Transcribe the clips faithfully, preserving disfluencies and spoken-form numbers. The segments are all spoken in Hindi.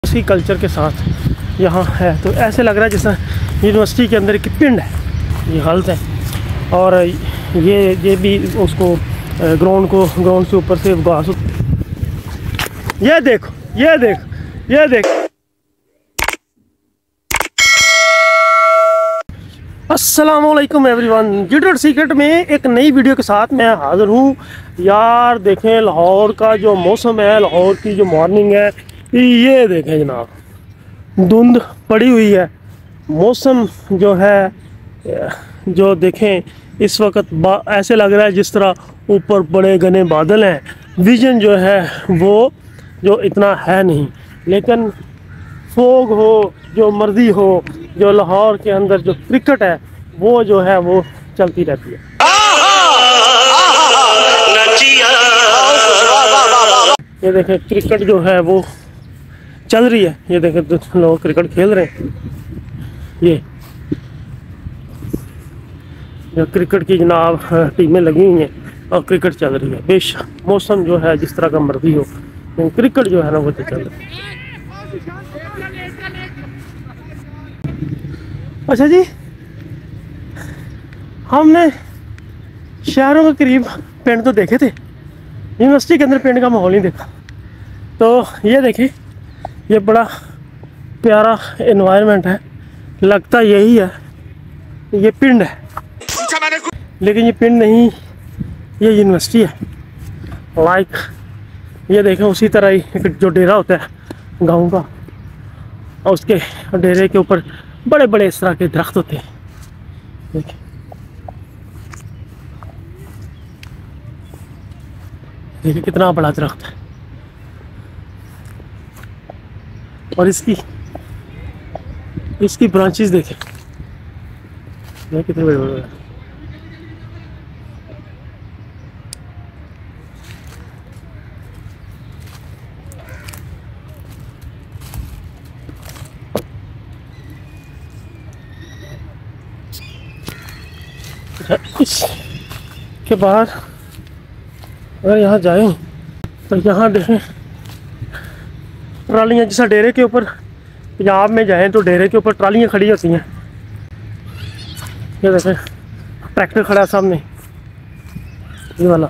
उसी कल्चर के साथ यहाँ है, तो ऐसे लग रहा है जैसे यूनिवर्सिटी के अंदर एक पिंड है। ये हालत है। और ये ये भी उसको ग्राउंड को ग्राउंड से ऊपर से घास, ये देखो ये देखो ये देखो। अस्सलामुअलैकुम एवरीवन, गिटर सीक्रेट में एक नई वीडियो के साथ मैं हाज़िर हूँ। यार देखें लाहौर का जो मौसम है, लाहौर की जो मॉर्निंग है, ये देखें जनाब, धुंध पड़ी हुई है। मौसम जो है, जो देखें इस वक्त ऐसे लग रहा है जिस तरह ऊपर बड़े घने बादल हैं। विजन जो है वो जो इतना है नहीं, लेकिन फोग हो, जो मर्जी हो, जो लाहौर के अंदर जो क्रिकेट है वो जो है वो चलती रहती है। ये देखें क्रिकेट जो है वो चल रही है। ये देखें लोग क्रिकेट खेल रहे हैं। ये जो क्रिकेट की जनाब टीमें लगी हुई हैं और क्रिकेट चल रही है। बेशक मौसम जो है जिस तरह का मर्जी हो, लेकिन क्रिकेट जो है ना वो तो चल रही है। अच्छा जी, हमने शहरों के करीब पिंड तो देखे थे, यूनिवर्सिटी के अंदर पिंड का माहौल नहीं देखा। तो ये देखें, ये बड़ा प्यारा एनवायरनमेंट है, लगता यही है ये पिंड है, लेकिन ये पिंड नहीं, ये यूनिवर्सिटी है। लाइक ये देखें, उसी तरह ही एक जो डेरा होता है गांव का, और उसके डेरे के ऊपर बड़े बड़े इस तरह के दरख्त होते हैं। देखिए देखिए कितना बड़ा दरख्त है, और इसकी इसकी ब्रांचेस देखें कितने बड़े बड़े। इसके बाद अगर यहाँ जाएं तो यहाँ देखें ट्रालियाँ, जैसा डेरे के ऊपर पंजाब में जाएं तो डेरे के ऊपर ट्रालियाँ खड़ी होती हैं। ये देखें ट्रैक्टर खड़ा है सामने, ये वाला,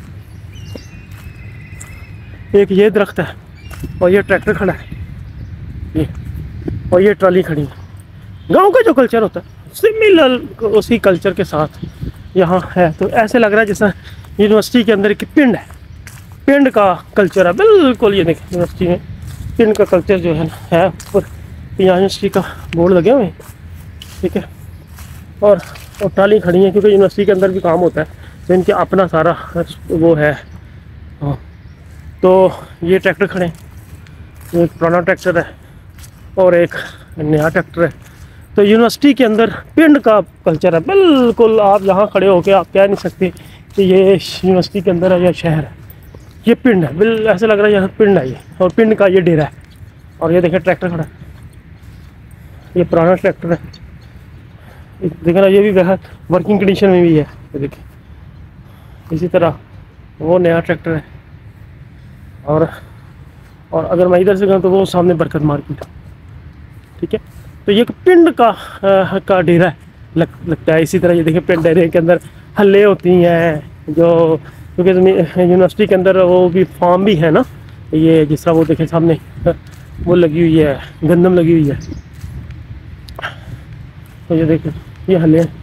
एक ये दरख्त है और ये ट्रैक्टर खड़ा है, ये और ये ट्राली खड़ी है। गांव का जो कल्चर होता है सिमिलर उसी कल्चर के साथ यहाँ है, तो ऐसे लग रहा है जैसा यूनिवर्सिटी के अंदर एक पिंड है। पिंड का कल्चर है बिल्कुल। ये देखें यूनिवर्सिटी में पिंड का कल्चर जो है ना है। ऊपर यहाँ यूनिवर्सिटी का बोर्ड लगे हुए हैं, ठीक है, और और ट्राली खड़ी है क्योंकि यूनिवर्सिटी के अंदर भी काम होता है, तो इनके अपना सारा वो है। हाँ, तो ये ट्रैक्टर खड़े हैं, एक पुराना ट्रैक्टर है और एक नया ट्रैक्टर है। तो यूनिवर्सिटी के अंदर पिंड का कल्चर है बिल्कुल। आप यहाँ खड़े होके आप कह नहीं सकते कि ये यूनिवर्सिटी के अंदर है या शहर है, ये पिंड है। बिल ऐसे लग रहा है यहाँ पिंड है ये, और पिंड का ये डेरा है। और ये देखें ट्रैक्टर खड़ा है, ये पुराना ट्रैक्टर है, देखें ना, ये भी वर्किंग कंडीशन में भी है। ये देखें इसी तरह वो नया ट्रैक्टर है। और और अगर मैं इधर से कहूँ तो वो सामने बरकत मार्केट, ठीक है। तो ये पिंड का आ, का डेरा लग, लगता है। इसी तरह ये देखें पिंड डेरे के अंदर हल्ले होती हैं, जो क्योंकि यूनिवर्सिटी के अंदर वो भी फार्म भी है ना, ये जिस तरह वो देखें सामने वो लगी हुई है, गंदम लगी हुई है। तो ये देखें ये हल्ले हैं,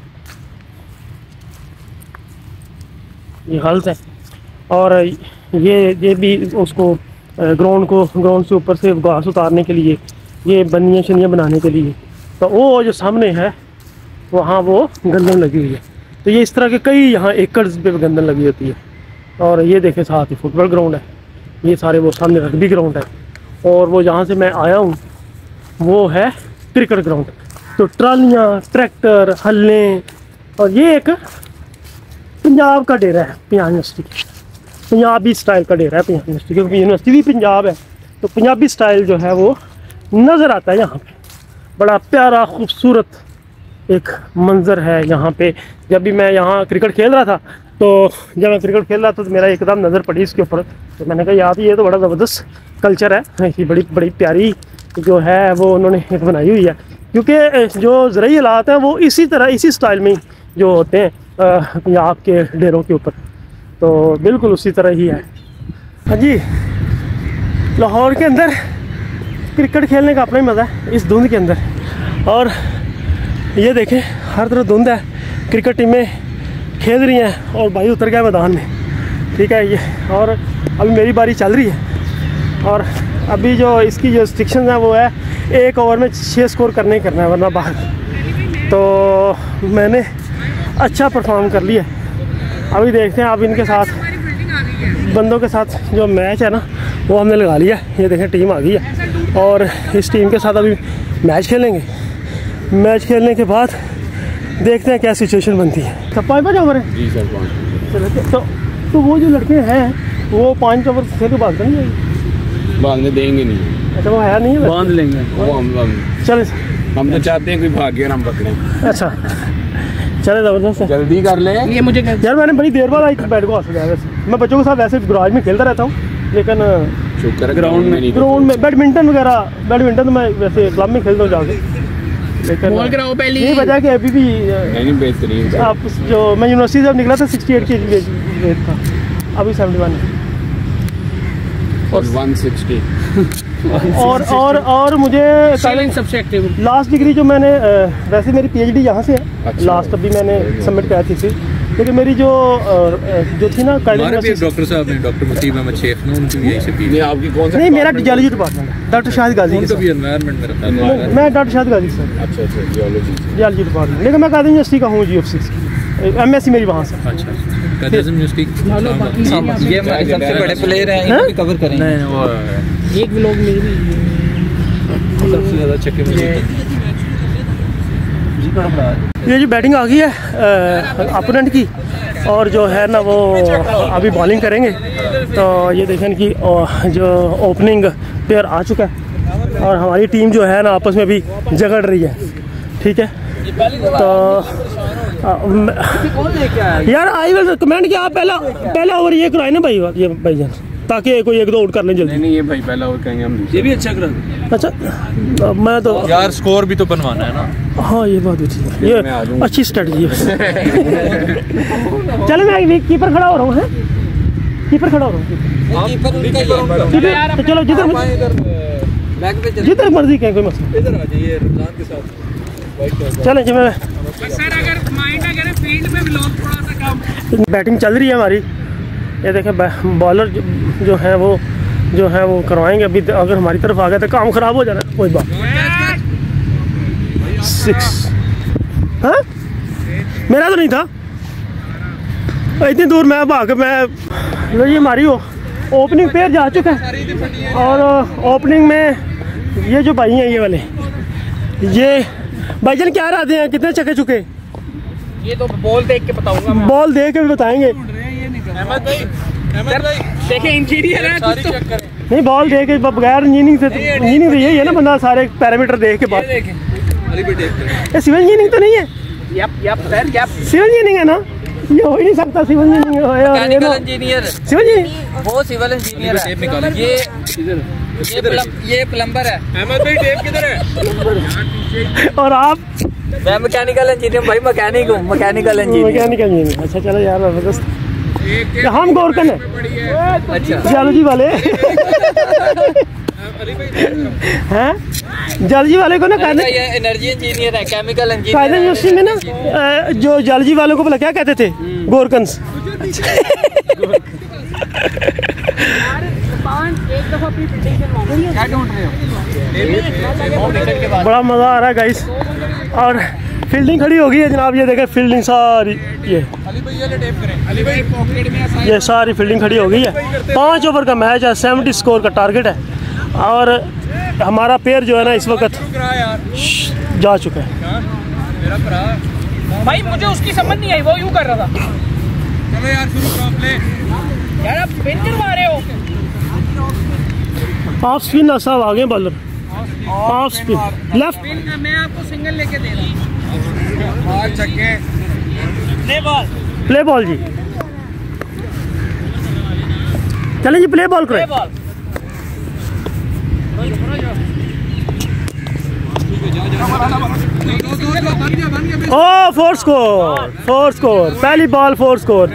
ये हालत है। और ये ये भी उसको ग्राउंड को ग्राउंड से ऊपर से घास उतारने के लिए, ये बनियाँ शनियाँ बनाने के लिए, तो वो जो सामने है वहाँ वो गंदम लगी हुई है। तो ये इस तरह के कई यहाँ एकड़ पे गंदम लगी होती है। और ये देखें साथ ही फुटबॉल ग्राउंड है, ये सारे वो सामने रग्बी ग्राउंड है, और वो जहाँ से मैं आया हूँ वो है क्रिकेट ग्राउंड। तो ट्रालियाँ, ट्रैक्टर, हल्ले, और ये एक पंजाब का डेरा है, पंजाब यूनिवर्सिटी, पंजाबी स्टाइल का डेरा है पंजाब यूनिवर्सिटी, क्योंकि यूनिवर्सिटी भी पंजाब है, तो पंजाबी स्टाइल जो है वो नज़र आता है यहाँ पे। बड़ा प्यारा खूबसूरत एक मंज़र है यहाँ पे। जब भी मैं यहाँ क्रिकेट खेल रहा था तो जब मैं क्रिकेट खेल रहा था तो मेरा एकदम नज़र पड़ी इसके ऊपर, तो मैंने कहा यार ये तो बड़ा ज़बरदस्त कल्चर है, ये बड़ी बड़ी प्यारी जो है वो उन्होंने एक बनाई हुई है, क्योंकि जो ज़रूरी हालात हैं वो इसी तरह इसी स्टाइल में जो होते हैं पंजाब के डेरों के ऊपर, तो बिल्कुल उसी तरह ही है। हाँ जी, लाहौर के अंदर क्रिकेट खेलने का अपना ही मज़ा है इस धुंध के अंदर। और ये देखें हर तरफ धुंध है, क्रिकेट टीमें खेल रही हैं और भाई उतर गया मैदान में, ठीक है ये। और अभी मेरी बारी चल रही है और अभी जो इसकी जो रिस्ट्रिक्शन है वो है एक ओवर में छः स्कोर करने ही करना है, वरना बाहर। तो मैंने अच्छा परफॉर्म कर लिया। अभी देखते हैं अब इनके साथ बंदों के साथ जो मैच है ना वो हमने लगा लिया। ये देखें टीम आ गई है और इस टीम के साथ अभी मैच खेलेंगे। मैच खेलने के बाद देखते हैं क्या सिचुएशन बनती है। सब पाँच पाँच ओवर है जी सर, पाँच। चलो तो तो वो जो लड़के हैं वो पाँच ओवर खेल के बांधते नहीं है, बांधने देंगे नहीं। अच्छा वो है नहीं है, बांध लेंगे वो हम हम चले हम तो चाहते हैं कोई भागे और हम पकड़ें। अच्छा चले ज़बरदस्त है, जल्दी कर ले। ये मुझे यार मैंने बड़ी देर बाद आई बैट को हासिल किया। वैसे मैं बच्चों के साथ वैसे गराज में खेलता रहता हूँ, लेकिन शुक्र ग्राउंड में नहीं, ग्राउंड में बैडमिंटन वगैरह बैडमिंटन तो मैं वैसे क्लब में खेलता हूँ जाके, लेकिन यही वजह कि अभी भी नहीं बेहतरीन। आप जो मैं यूनिवर्सिटी से अब निकला था सिक्सटी एट के वेट था, अभी सेवेंटी वन और वन सिक्सटी और और और मुझे सबसे एक्टिव लास्ट डिग्री जो मैंने वैसे मेरी पीएचडी यहाँ से है। अच्छा, लास्ट अभी मैंने सबमिट किया थी, लेकिन मेरी जो जो थी ना डॉक्टर साहब ने डॉक्टर मुतीब अहमद शेख ने उनकी यही से नहीं आपकी कौन सा? नहीं मेरा जियोलॉजी डिपार्टमेंट है, डॉक्टर शाहिद गाजी कौन सा भी एनवायरनमेंट में रहता है। मैं डॉक्टर शाहिद गाजी सर। अच्छा अच्छा जियोलॉजी जियोलॉजी डिपार्टमेंट, लेकिन मैं कादिर यूनिवर्सिटी का हूँ, जी F six M S C मेरी वहाँ से। अच्छा कादिर यूनिवर्सिटी ये सबसे बड़े प्लेयर हैं, इनको कवर करेंगे। नहीं वो एक व्लॉग में भी सबसे ज़्यादा छक्के में ये जो बैटिंग आ गई है अपोनेंट की, और जो है ना वो अभी बॉलिंग करेंगे। तो ये देखें कि जो ओपनिंग प्लेयर आ चुका है और हमारी टीम जो है ना आपस में भी झगड़ रही है, ठीक है। तो यार आई विल कमेंट कि आप पहला पहला ओवर ये कराए ना भाई, ये भाईजान, ताकि कोई एक दो आउट कर लें जल्दी। नहीं ये भाई पहला ओवर करेंगे हम, ये भी अच्छा करा। अच्छा मैं तो यार स्कोर भी तो बनवाना है ना। हाँ ये बात भी ठीक है, ये अच्छी स्ट्रेटजी है। चलो मैं कीपर खड़ा हो रहा हूँ, कीपर खड़ा हो रहा हूँ। चलो जिधर जिधर मर्जी कहें कोई मसला। इधर आ जाइए रमजान के साथ। चलें जी मैं सर अगर माइंड अगर फील्ड में व्लॉग थोड़ा सा कम। बैटिंग चल रही है हमारी। ये देखें बॉलर जो, जो है वो जो है वो करवाएंगे। अभी अगर हमारी तरफ आ गया तो काम खराब हो जाना, कोई बात। सिक्स हाँ मेरा तो नहीं था इतनी दूर, मैं भाग मैं ये हमारी हो ओपनिंग पेयर जा चुका है। और ओपनिंग में ये जो भाई हैं ये वाले, ये भाईजान क्या रहते हैं, कितने चके चुके? ये तो बॉल देख के बताऊंगा, बॉल देख के भी बताएंगे। अहमद भाई अहमद भाई देखें इंजीनियर है कुछ तो नहीं, बॉल देख के बगैर इंजीनियरिंग से, इंजीनियरिंग तो यही है ना, बंदा सारे पैरामीटर देख के बात। ये सिविल इंजीनियरिंग तो नहीं है? Yup yup sir yup civil engineering है ना, ये हो ही नहीं सकता civil engineering. Mechanical engineer civil engineer वो सिविल इंजीनियर है। ये ये प्लम, ये प्लम्बर है। अहमद भाई टेप किधर है? और आप? मैं मैकेनिकल इंजीनियर भाई, मैकेनिक हूँ, मैकेनिकल इंजीनियर। मैकेनिकल इंजीनियर, अच्छा चलो यार जबरदस्त। हम गोरकन है अच्छा जियोलॉजी वाले हैं, जियोलॉजी वाले को ना कायदे ये एनर्जी इंजीनियर है, केमिकल कायदे इंजीनियर यूनिवर्सिटी में ना जो जियोलॉजी वालों को बोला क्या कहते थे, गोरकन्स। बड़ा मज़ा आ रहा है गाइस। और फील्डिंग खड़ी हो गई है जनाब, ये देखें फील्डिंग सारी, ये ये सारी फील्डिंग खड़ी हो गई है। पाँच ओवर का मैच है, सेवेंटी स्कोर का टारगेट है। और हमारा पेयर जो है ना इस वक्त जा चुका है। भाई मुझे उसकी समझ नहीं आई, वो यूं कर रहा था। चलो यार शुरू करो प्ले। यार आप पिन करवा रहे हो। ऑफ स्पिन साहब आ गए बॉलर, ऑफ स्पिन लेफ्ट। मैं आपको सिंगल लेके दे रहा हूँ। प्ले बॉल प्ले बॉल जी, चले जी प्ले बॉल करें। ओ फोर स्कोर, फोर स्कोर, पहली बॉल फोर स्कोर।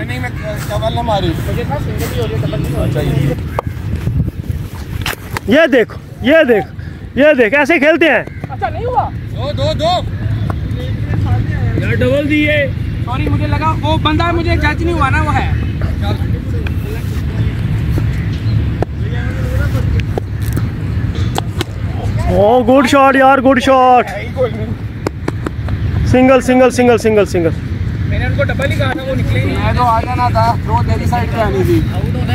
ये देखो, ये देखो, ये देख, ऐसे खेलते हैं। अच्छा नहीं हुआ, दो दो दो यार डबल दिए। सॉरी मुझे लगा वो बंदा मुझे जज नहीं हुआ ना, वो है। ओ गुड शॉट यार, good shot. Single single single single single. मैंने उनको डबल ही कहा था, वो निकले नहीं। मैं तो आ जाना था, थ्रो तेरी साइड पे आनी थी।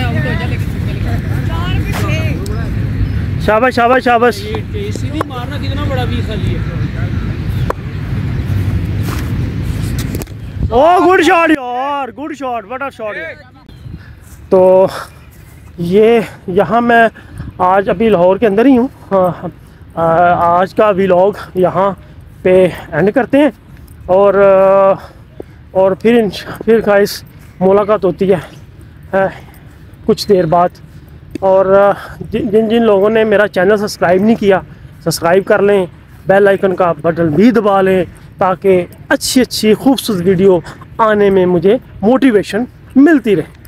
शाबाश शाबाश शाबाश। सीधी मारना कितना बड़ा भी खाली है। ओ गुड शॉट यार, गुड शॉट, बड़ा शॉट। तो ये यहाँ मैं आज अभी लाहौर के अंदर ही हूँ। हाँ, आज का व्लॉग यहाँ पे एंड करते हैं और और फिर फिर गाइस मुलाकात होती है, है कुछ देर बाद। और जिन जिन जिन लोगों ने मेरा चैनल सब्सक्राइब नहीं किया, सब्सक्राइब कर लें, बेल आइकन का बटन भी दबा लें ताकि अच्छी अच्छी खूबसूरत वीडियो आने में मुझे मोटिवेशन मिलती रहे।